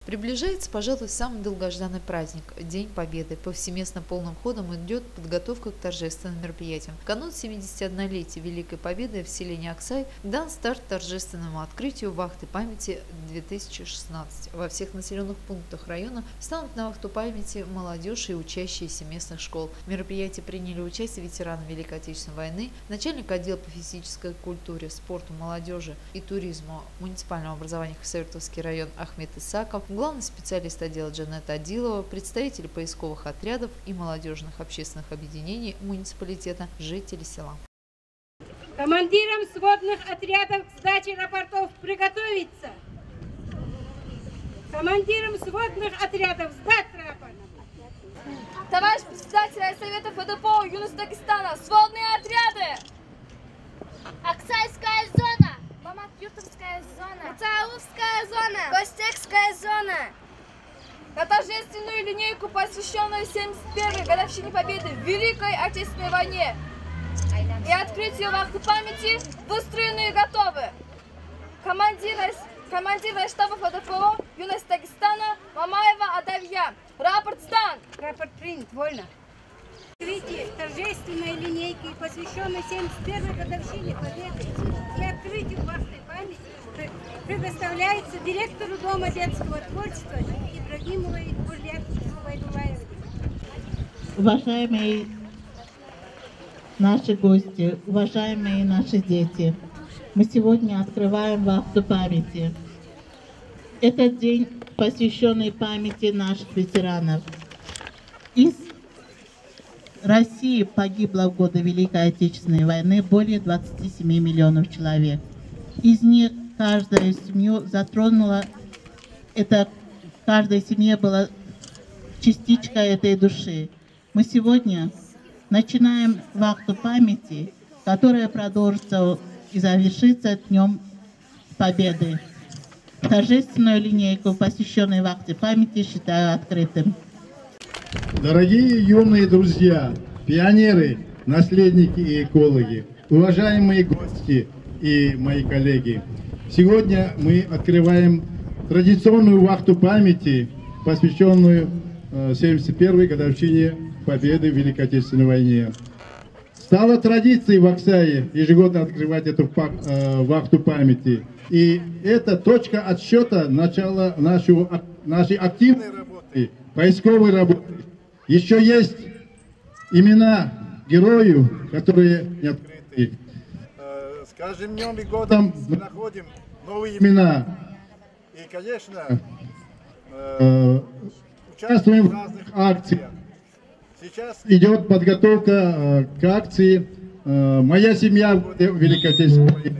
Приближается, пожалуй, самый долгожданный праздник – День Победы. Повсеместно полным ходом идет подготовка к торжественным мероприятиям. В канун 71-летия Великой Победы в селении Аксай дан старт торжественному открытию вахты памяти 2016. Во всех населенных пунктах района встанут на вахту памяти молодежь и учащиеся местных школ. В мероприятии приняли участие ветераны Великой Отечественной войны, начальник отдела по физической культуре, спорту, молодежи и туризму муниципального образования Хасавюртовский район Ахмед Исаков, главный специалист отдела Джанет Адилова, представители поисковых отрядов и молодежных общественных объединений муниципалитета, жители села. Командирам сводных отрядов к сдаче рапортов приготовиться. Командирам сводных отрядов сдать рапорт. Товарищ председатель Совета ФДПО Юность Дагестана, сводные отряды! Аксайская зона, Мамат-Юртовская зона, Мацауловская зона, Костекская зона. На торжественную линейку, посвященную 71-й годовщине Победы в Великой Отечественной войне и открытию вахты памяти выстроены и готовы. Командир штаба ФДПО Юность Дагестана Мамаева Адавья. Рапорт сдан. Рапорт принят. Вольно. Открытие торжественной линейки, посвященной 71-й годовщине Победы и открытию вахты памяти, предоставляется директору Дома детского творчества Ибрагимовой Гульяновой. Уважаемые наши гости, уважаемые наши дети, мы сегодня открываем вахту памяти. Этот день, посвященный памяти наших ветеранов. Из России погибло в годы Великой Отечественной войны более 27 миллионов человек. Из них каждую семью затронула, каждой семье была частичка этой души. Мы сегодня начинаем вахту памяти, которая продолжится и завершится Днем Победы. Торжественную линейку, посвященную вахте памяти, считаю открытым. Дорогие юные друзья, пионеры, наследники и экологи, уважаемые гости и мои коллеги, сегодня мы открываем традиционную вахту памяти, посвященную 71-й годовщине Победы в Великой Отечественной войне. Стало традицией в Аксае ежегодно открывать эту вахту памяти. И это точка отсчета начала нашей активной работы, поисковой работы. Еще есть имена героев, которые не открыты. С каждым днем и годом мы находим новые имена. И, конечно, участвуем в разных акциях. Сейчас идет подготовка к акции «Моя семья в Великой Отечественной войны».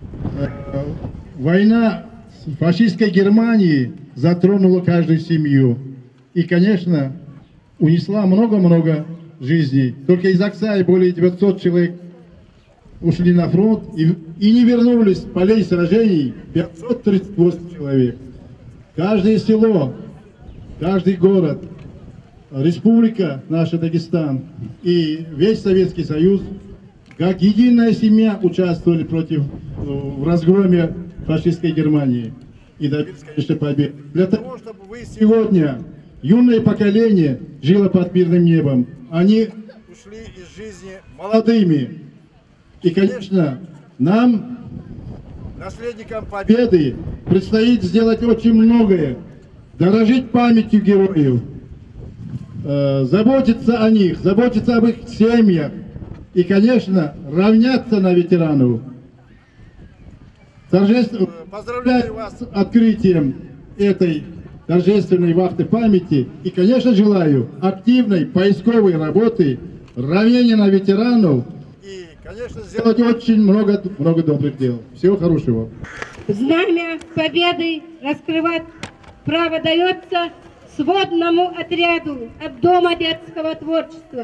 Война фашистской Германии затронула каждую семью. И, конечно, унесла много-много жизней. Только из Аксая более 900 человек ушли на фронт и не вернулись с полей сражений 538 человек. Каждое село, каждый город, республика наша Дагестан и весь Советский Союз, как единая семья, участвовали в разгроме фашистской Германии и добились, конечно, победы. Для того, чтобы вы сегодня, юное поколение, жило под мирным небом, они ушли из жизни молодыми. И, конечно, нам, наследникам Победы, предстоит сделать очень многое, дорожить памятью героев, заботиться о них, заботиться об их семьях и, конечно, равняться на ветеранов. Поздравляю вас с открытием этой торжественной вахты памяти и, конечно, желаю активной поисковой работы, равнения на ветеранов и, конечно, сделать очень много добрых дел. Всего хорошего. Знамя Победы раскрывать право дается сводному отряду от Дома детского творчества.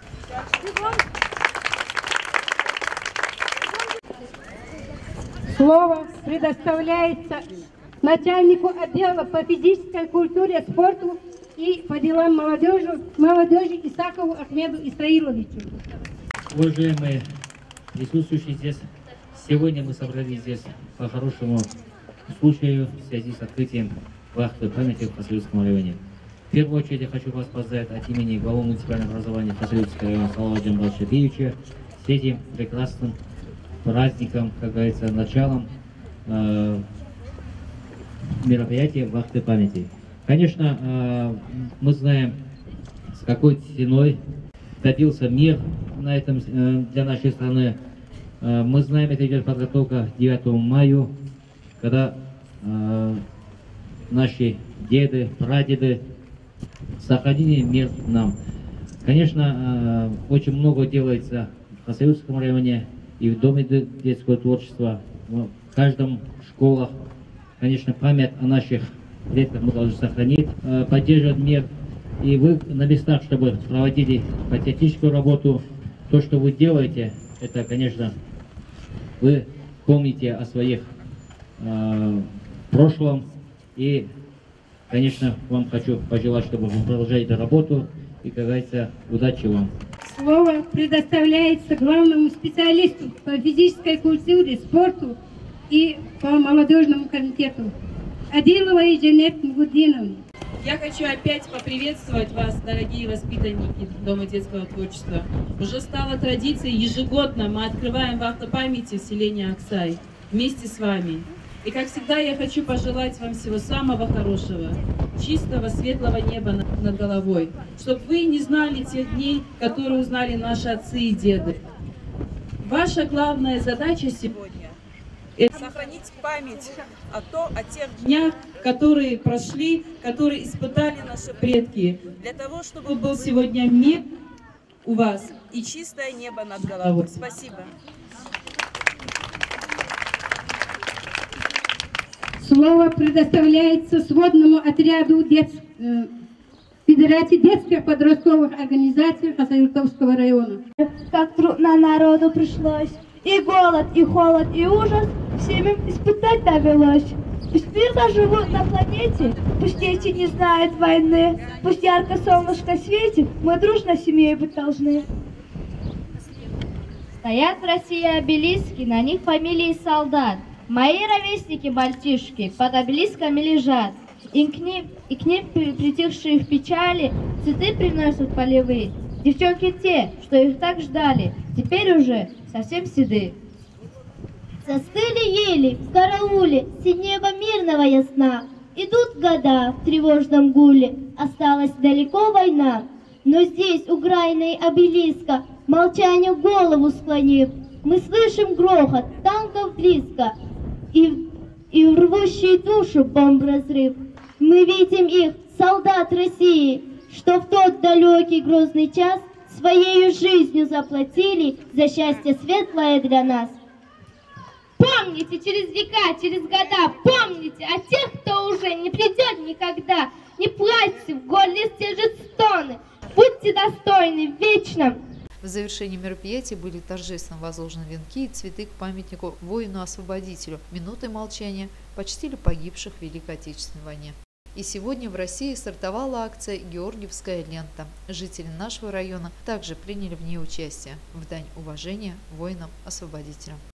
Слово предоставляется начальнику отдела по физической культуре, спорту и по делам молодежи Исакову Ахмеду Исраиловичу. Уважаемые присутствующие здесь, сегодня мы собрались здесь по хорошему случаю в связи с открытием вахты памяти в Хасавюртском районе. В первую очередь я хочу вас поздравить от имени главы муниципального образования Хасавюртского района Салавата Джамбалшапиевича с этим прекрасным праздником, как говорится, началом мероприятия вахты памяти. Конечно, мы знаем, с какой ценой добился мир на этом для нашей страны. Мы знаем, это идет подготовка к 9 мая, когда наши деды, прадеды сохранили мир нам. Конечно, очень много делается в Хасавюртском районе и в Доме детского творчества, в каждом школах. Конечно, память о наших предках мы должны сохранить, поддерживать мир. И вы на местах, чтобы проводили патриотическую работу, то, что вы делаете, это, конечно, вы помните о своих прошлом. И, конечно, вам хочу пожелать, чтобы вы продолжали эту работу. И, как говорится, удачи вам. Слово предоставляется главному специалисту по физической культуре, спорту и по молодежному комитету Адиловой Жанет Мгудиновне. Я хочу опять поприветствовать вас, дорогие воспитанники Дома детского творчества. Уже стала традицией, ежегодно мы открываем вахту памяти в селении Аксай вместе с вами. И, как всегда, я хочу пожелать вам всего самого хорошего, чистого, светлого неба над головой, чтобы вы не знали тех дней, которые узнали наши отцы и деды. Ваша главная задача сегодня – это сохранить память о тех днях, которые прошли, которые испытали наши предки, для того, чтобы был сегодня мир у вас и чистое небо над головой. Спасибо. Слово предоставляется сводному отряду Федерации детских подростковых организаций Хасавюртовского района. Как трудно народу пришлось, и голод, и холод, и ужас всем им испытать довелось. Пусть мирно живут на планете, пусть дети не знают войны, пусть ярко солнышко светит, мы дружно семьей быть должны. Стоят в России обелиски, на них фамилии солдат. Мои ровесники-мальчишки под обелисками лежат, и к ним притихшие в печали цветы приносят полевые. Девчонки те, что их так ждали, теперь уже совсем седы. Застыли ели в карауле, синь неба мирного ясна. Идут года в тревожном гуле, осталась далеко война. Но здесь, у грайной обелиска, молчанию голову склонив, мы слышим грохот танков близко и рвущий душу бомб-разрыв. Мы видим их, солдат России, что в тот далекий грозный час своею жизнью заплатили за счастье светлое для нас. Помните через века, через года, помните о тех, кто уже не придет никогда. Не плачьте, в горле стержит стоны, будьте достойны в вечном. В завершении мероприятия были торжественно возложены венки и цветы к памятнику воину-освободителю. Минутой молчания почтили погибших в Великой Отечественной войне. И сегодня в России стартовала акция «Георгиевская лента». Жители нашего района также приняли в ней участие в дань уважения воинам-освободителям.